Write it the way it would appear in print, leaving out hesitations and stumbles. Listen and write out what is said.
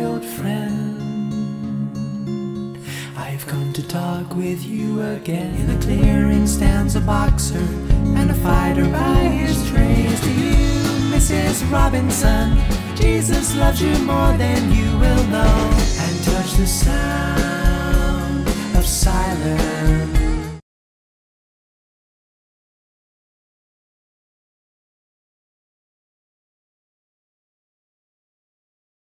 old friend. I've come to talk with you again. In the clearing stands a boxer and a fighter by his trade. To you, Mrs. Robinson, Jesus loves you more than you will know. And touch the sound of silence